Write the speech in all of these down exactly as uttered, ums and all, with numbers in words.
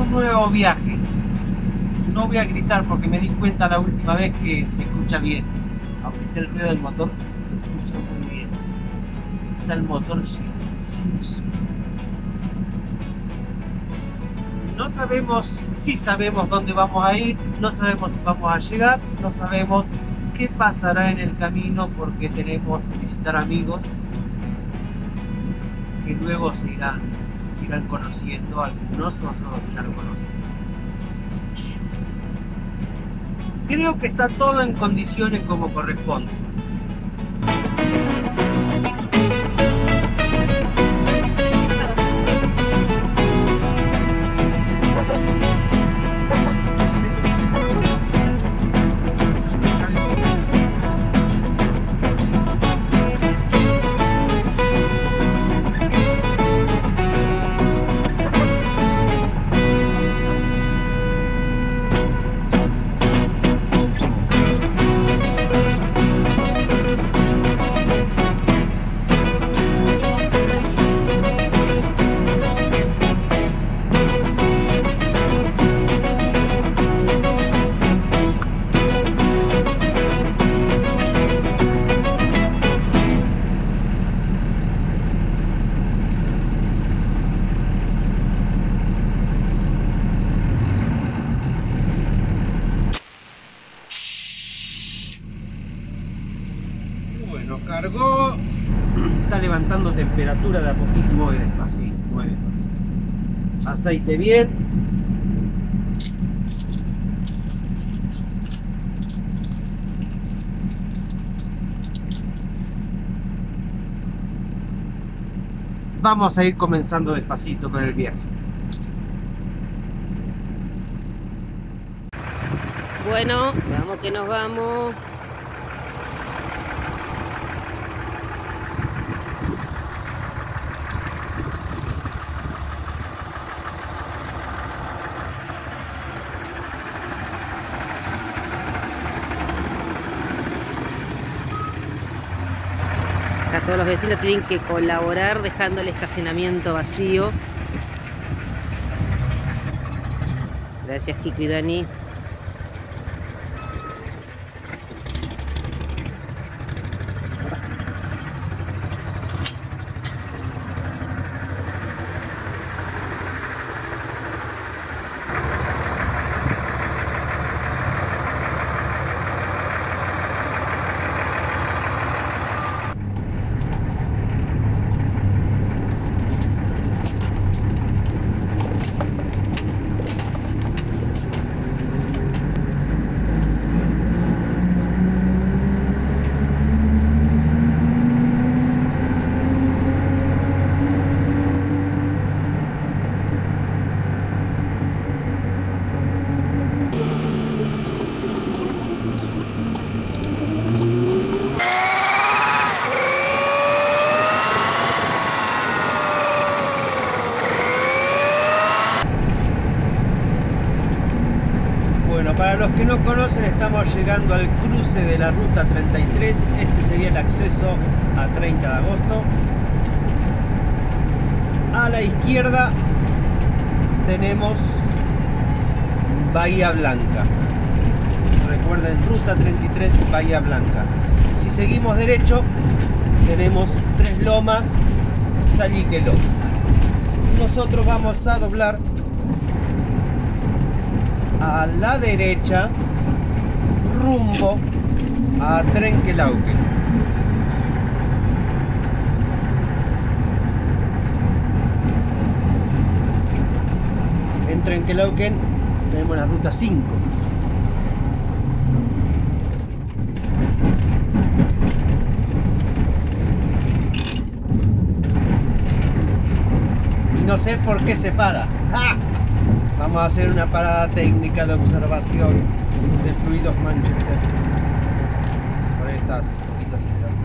un nuevo viaje. No voy a gritar porque me di cuenta la última vez que se escucha bien. Aunque esté el ruido del motor, se escucha muy bien. Está el motor silencioso. No sabemos, sí sabemos dónde vamos a ir, no sabemos si vamos a llegar, no sabemos qué pasará en el camino porque tenemos que visitar amigos que luego se irán, irán conociendo, algunos otros ya lo conocen. Creo que está todo en condiciones como corresponde. Bueno, cargó, está levantando temperatura de a poquito, muy despacito, muy despacito. Aceite bien. Vamos a ir comenzando despacito con el viaje. Bueno, vamos que nos vamos. Acá todos los vecinos tienen que colaborar dejando el estacionamiento vacío. Gracias, Kiko y Dani. Para los que no conocen, estamos llegando al cruce de la ruta treinta y tres. Este sería el acceso a treinta de agosto. A la izquierda tenemos Bahía Blanca. Recuerden, ruta treinta y tres, Bahía Blanca. Si seguimos derecho, tenemos Tres Lomas, Salliqueló. Nosotros vamos a doblar a la derecha rumbo a Trenquelauquen. En Trenquelauquen tenemos la ruta cinco. Y no sé por qué se para. ¡Ja! Vamos a hacer una parada técnica de observación de fluidos Manchester. Por ahí estás, un poquito acelerado.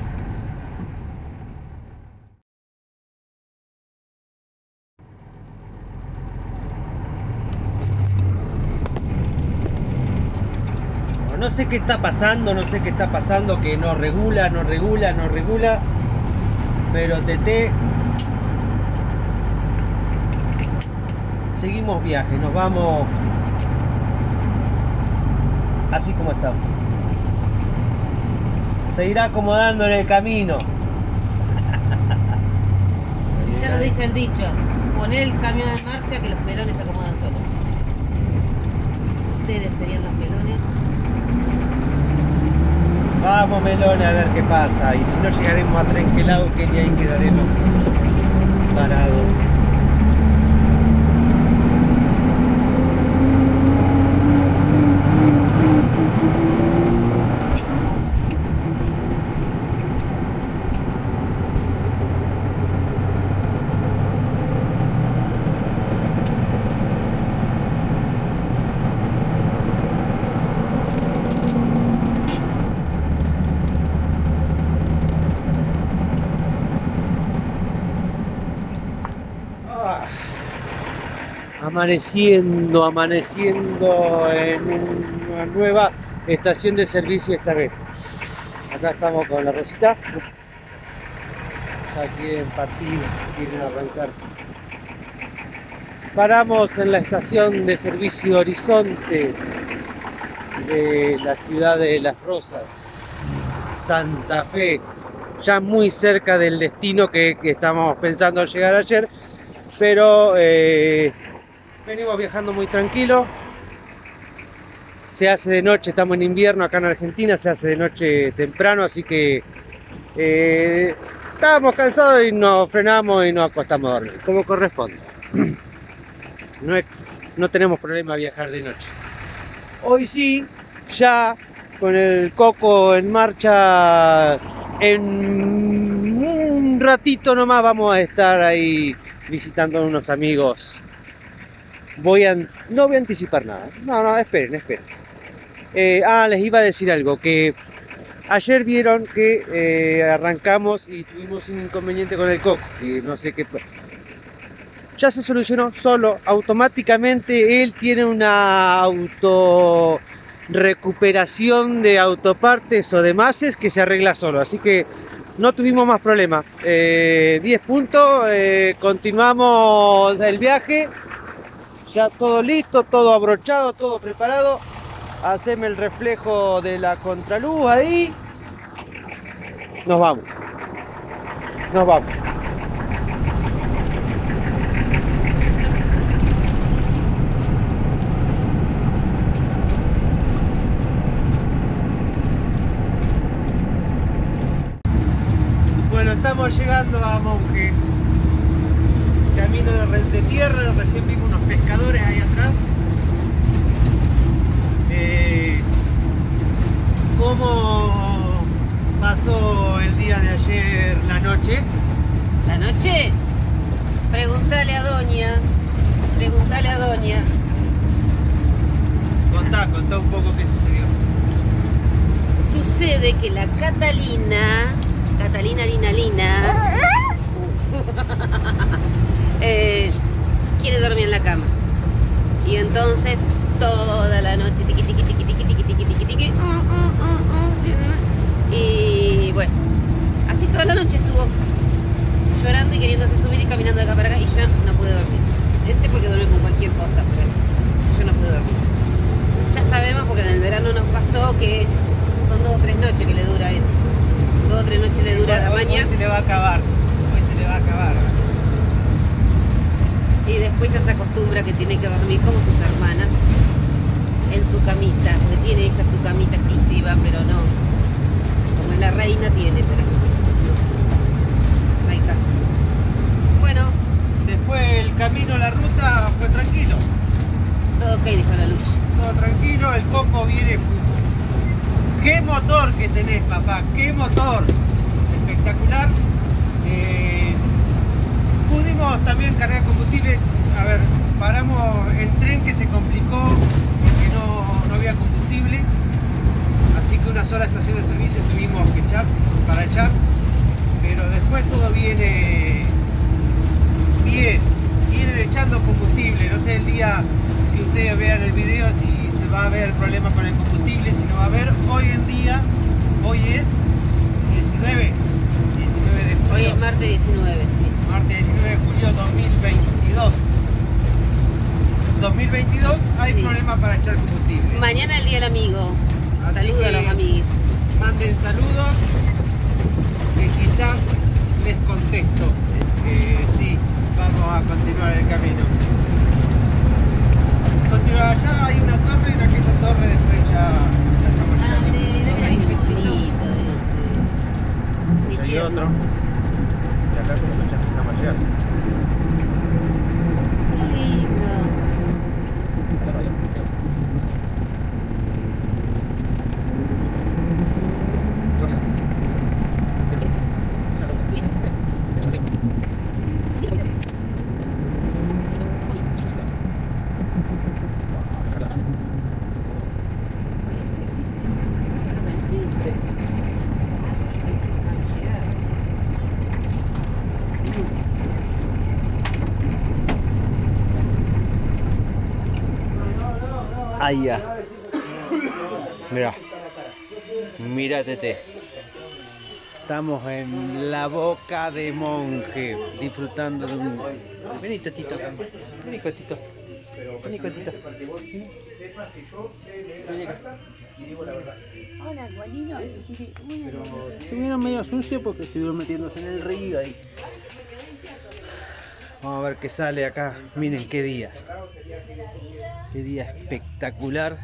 No sé qué está pasando, no sé qué está pasando, que no regula, no regula, no regula. Pero T T seguimos viaje, nos vamos así como estamos. Se irá acomodando en el camino. Ya lo dice el dicho, poner el camión en marcha que los melones se acomodan solos. Ustedes serían los melones. Vamos melones a ver qué pasa. Y si no llegaremos a Trenquelao, que ni ahí quedaremos parados. Amaneciendo, amaneciendo en una nueva estación de servicio esta vez. Acá estamos con la Rosita. Ya quieren partir, quieren arrancar. Paramos en la estación de servicio Horizonte de la ciudad de Las Rosas, Santa Fe. Ya muy cerca del destino que, que estábamos pensando llegar ayer, pero eh, venimos viajando muy tranquilo. Se hace de noche, estamos en invierno acá en Argentina, se hace de noche temprano, así que eh, estábamos cansados y nos frenamos y nos acostamos a dormir, como corresponde. No, es, no tenemos problema viajar de noche. Hoy sí, ya con el Coco en marcha, en un ratito nomás vamos a estar ahí visitando a unos amigos. Voy a, no voy a anticipar nada. No, no, esperen, esperen. Eh, ah, les iba a decir algo, que ayer vieron que eh, arrancamos y tuvimos un inconveniente con el Coco, y no sé qué. Ya se solucionó solo, automáticamente. Él tiene una auto recuperación de autopartes o demás que se arregla solo, así que no tuvimos más problemas. eh, diez puntos, eh, continuamos el viaje. Ya todo listo, todo abrochado, todo preparado. Haceme el reflejo de la contraluz ahí. Nos vamos. Nos vamos. Bueno, estamos llegando a Monje. Camino de, de tierra, recién vimos unos pescadores ahí atrás. Eh, ¿Cómo pasó el día de ayer, la noche? ¿La noche? Pregúntale a Doña. Pregúntale a Doña. Contá, contá un poco qué sucedió. Sucede que la Catalina, Catalina Lina Lina, eh, quiere dormir en la cama. Y entonces toda la noche tiqui tiqui tiqui tiqui tiqui tiqui tiqui tiqui. Y bueno, así toda la noche estuvo llorando y queriéndose subir y caminando de acá para acá, y yo no pude dormir. Este porque duerme con cualquier cosa, pero yo no pude dormir. Ya sabemos, porque en el verano nos pasó que es, son dos o tres noches que le dura eso. Dos o tres noches le dura la baña. Hoy se le va a acabar. Hoy se le va a acabar. Y después ya se acostumbra que tiene que dormir como sus hermanas en su camita, porque tiene ella su camita exclusiva, pero no, como es la reina tiene, pero no, no hay caso. Bueno, después el camino, la ruta fue tranquilo. Todo ok, dijo la Lucha. Todo tranquilo, el Coco viene. ¡Qué motor que tenés, papá! ¡Qué motor! Espectacular. Eh, pudimos también cargar combustible. A ver, paramos el tren que se complicó porque no, no había combustible. Así que una sola estación de servicio tuvimos que echar para echar. Pero después todo viene bien. Vienen echando combustible. No sé el día que ustedes vean el video si se va a ver problema con el combustible, si no va a haber. Hoy en día, hoy es diecinueve, diecinueve de julio. Hoy es martes diecinueve, sí. Martes diecinueve de julio dos mil veintidós. dos mil veintidós hay Sí. problemas para echar combustible. Mañana el día del amigo. Así Saludos a que los amigos. Manden saludos, que quizás les contesto. Eh, sí, vamos a continuar el camino. Continuar allá, hay una torre y en aquella torre después ya, ya estamos llegando. Allá hay otro. Y acá como que ya estamos llegando. Qué lindo. Ahí ya. Mira. Mira, Tete. Estamos en la Boca de Monje, disfrutando de un... Vení, Totito. Vení, Cotito. Vení, Cotito. Hola, Juanino. Estuvieron medio sucios porque estuvieron metiéndose en el río ahí. Vamos a ver qué sale acá. Miren qué día. Qué día espectacular.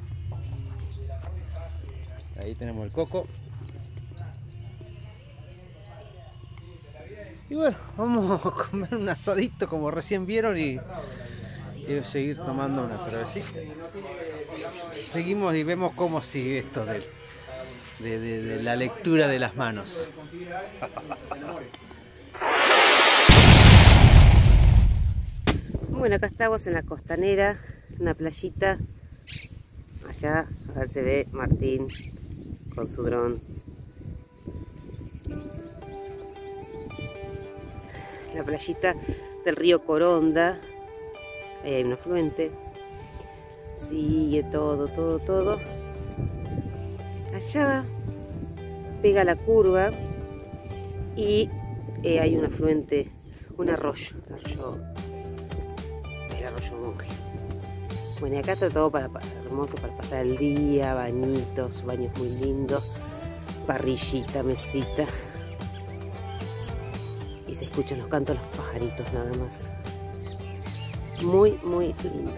Ahí tenemos el coco. Y bueno, vamos a comer un asadito como recién vieron y, y seguir tomando una cervecita. Seguimos y vemos cómo sigue esto de, de, de, de la lectura de las manos. Bueno, acá estamos en la costanera, una playita. Allá, a ver, se ve Martín con su dron. La playita del río Coronda. Ahí hay un afluente. Sigue todo, todo, todo. Allá pega la curva y eh, hay un afluente, un arroyo, arroyo el arroyo Monje. Bueno, y acá está todo para, para, hermoso para pasar el día, bañitos, baños muy lindos, parrillita, mesita. Y se escuchan los cantos de los pajaritos nada más. Muy, muy lindo.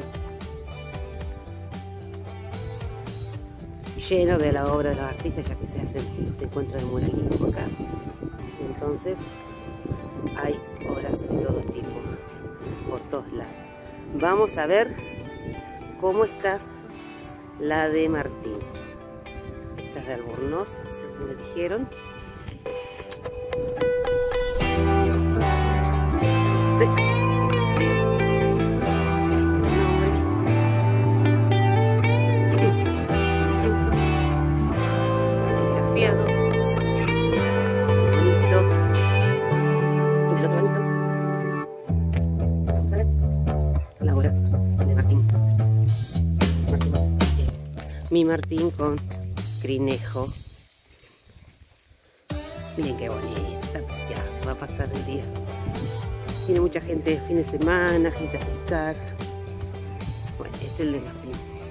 Lleno de la obra de los artistas, ya que se hacen, se encuentra el muralismo acá. Entonces hay obras de todo tipo, por todos lados. Vamos a ver cómo está la de Martín. Esta es de Albornoz, según me dijeron. Sí. Telegrafiado. Bonito. Y el otro bonito. Vamos a ver. La obra de Martín. Martín. Mi Martín con Crinejo. Miren qué bonito, está precioso, va a pasar el día. Tiene mucha gente fin de semana, gente a pescar. Bueno, este es el de Martín.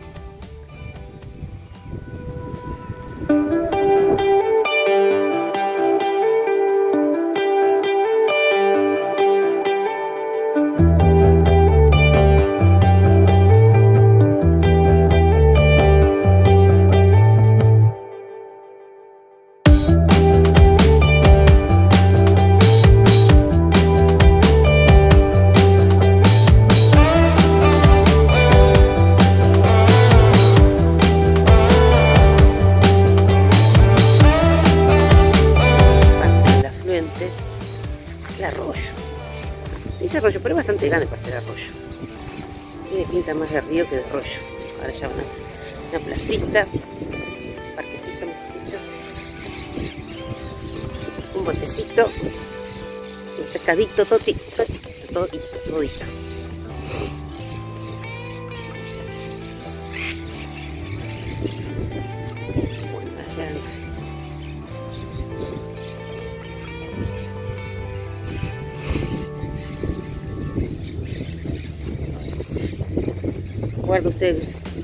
El arroyo. Dice arroyo, pero es bastante grande para ser arroyo. Tiene pinta más de río que de arroyo. Ahora ya una, una placita, parquecito, mejor dicho. Un botecito, un pescadito, todo, todo chiquito, todo, todito. Bueno, allá. Guarda usted.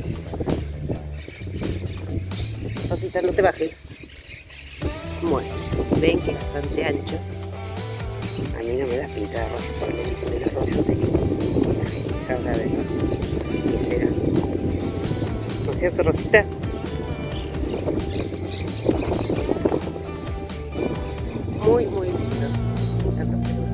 Rosita, no te bajes. Bueno, ven que es bastante ancho. A mí no me da pinta de arroyo, por lo que dicen el arroyo, sí. La gente sabrá ver qué será. ¿No es cierto, Rosita? Muy, muy lindo. Sin tanto peludo.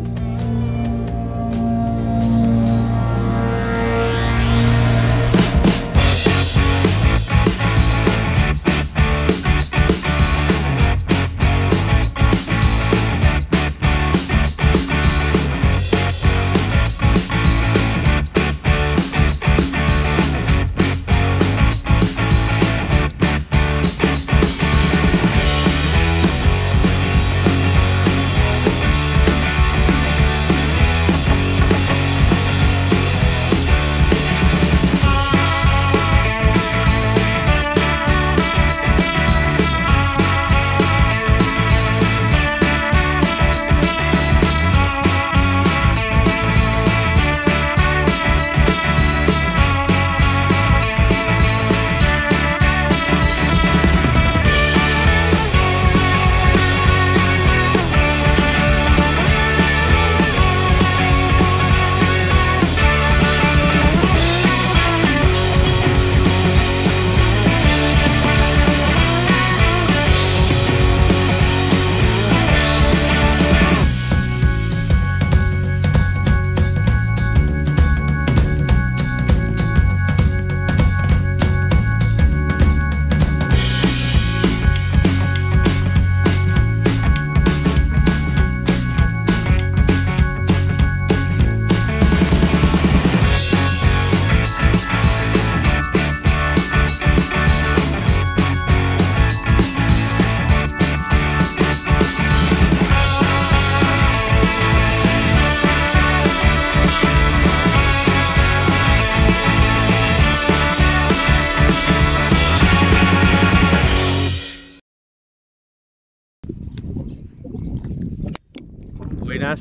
Buenas.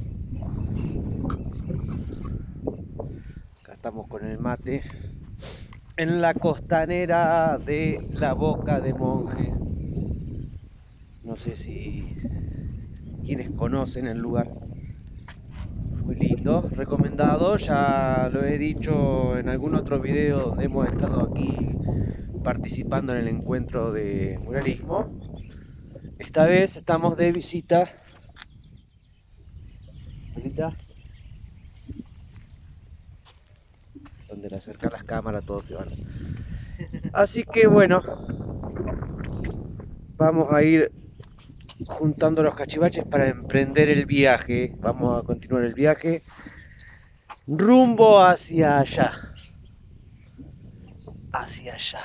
Acá estamos con el mate en la costanera de la Boca de Monje. No sé si quienes conocen el lugar. Muy lindo, recomendado. Ya lo he dicho en algún otro video donde hemos estado aquí participando en el encuentro de muralismo. Esta vez estamos de visita. Donde le acercan las cámaras todos se van. Así que bueno, vamos a ir juntando los cachivaches para emprender el viaje. Vamos a continuar el viaje rumbo hacia allá. Hacia allá.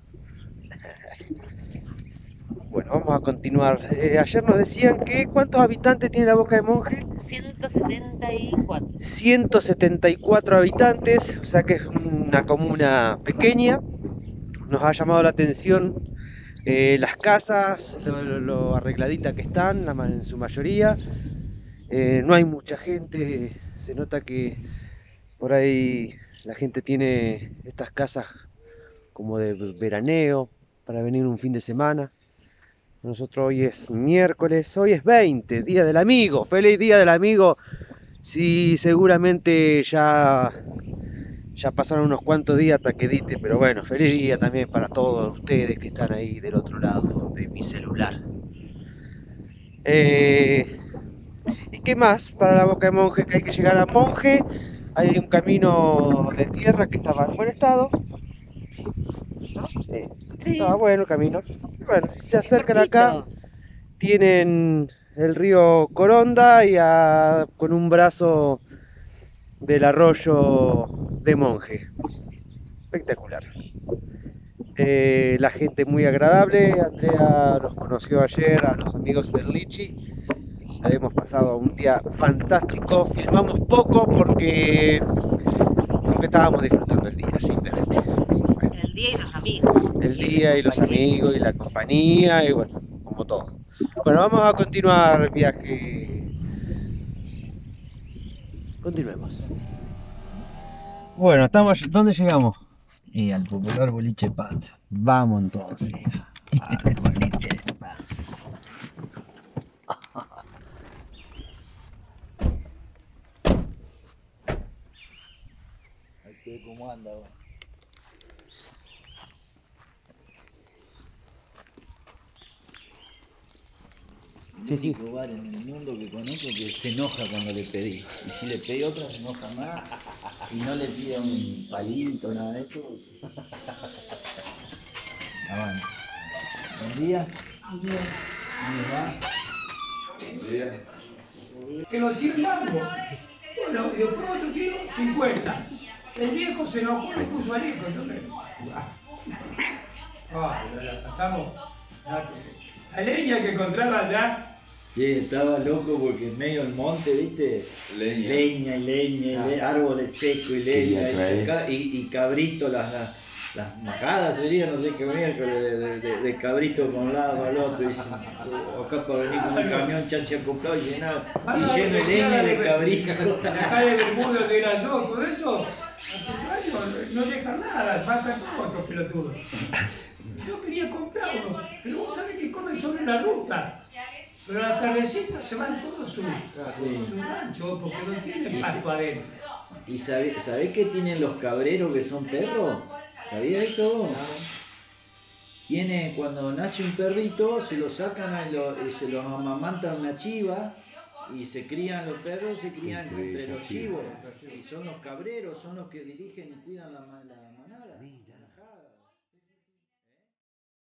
Bueno, vamos a continuar. Eh, ayer nos decían que ¿cuántos habitantes tiene la Boca de Monje? ciento setenta y cuatro. ciento setenta y cuatro habitantes, o sea que es una comuna pequeña. Nos ha llamado la atención eh, las casas, lo, lo, lo arregladitas que están, la, en su mayoría. Eh, no hay mucha gente, se nota que por ahí la gente tiene estas casas como de veraneo para venir un fin de semana. Nosotros hoy es miércoles, hoy es veinte, Día del Amigo. ¡Feliz Día del Amigo! Sí, seguramente ya, ya pasaron unos cuantos días hasta que edite, pero bueno, feliz día también para todos ustedes que están ahí del otro lado de mi celular. Eh, ¿Y qué más para la Boca de Monje? Que hay que llegar a Monje. Hay un camino de tierra que estaba en buen estado. ¿No? Sí. Sí. Estaba bueno el camino. Bueno, se acercan acá, tienen el río Coronda y a, con un brazo del arroyo de Monje. Espectacular. Eh, la gente muy agradable. Andrea los conoció ayer a los amigos del Lichi. Hemos pasado un día fantástico. Filmamos poco porque, porque estábamos disfrutando el día, simplemente. El día y los amigos. El día y los amigos y la compañía y bueno, como todo. Bueno, vamos a continuar el viaje. Continuemos. Bueno, estamos, ¿dónde llegamos? Y al popular boliche Panza. Vamos entonces. Al boliche Panza. A ver cómo anda ahora. Sí, sí. El único bar en el mundo que conozco que se enoja cuando le pedí. Y si le pedí otra, se enoja más. Si no le pide un palito, nada de eso. Ah, bueno. Buen día. Buen día. ¿Cómo le va? Que los cien mangos. Bueno, y después otro kilo, cincuenta. El viejo se enojó y puso al hijo. Yo me... Ah, pero la pasamos. La leña que encontraba allá. Che, estaba loco porque en medio del monte, ¿viste? Leña. Leña y leña, y Ah. le- árboles secos y Quería leña, y, traer. ca- y, y cabrito, las, las, las majadas serían, no sé qué miércoles, de, de, de, de cabrito con un lado al otro, y dicen, acá para venir con un camión chachi acoplado y llenado, y lleno de leña y de cabrito. La calle del mundo donde era yo, todo eso. Al contrario, no dejan nada, matan todos otros pelotudos. Yo quería comprar uno, pero vos sabés que comen sobre la ruta. Pero a la tardecita se van todos su, su rancho porque no tienen pasto adentro. ¿Y sabés sabe qué tienen los cabreros que son perros? ¿Sabías eso vos? Tiene, cuando nace un perrito, se lo sacan y, lo, y se los amamantan una chiva y se crían los perros, se crían Entre entre esas los chivas. chivos. Y son los cabreros, son los que dirigen y cuidan la, ma- la manada.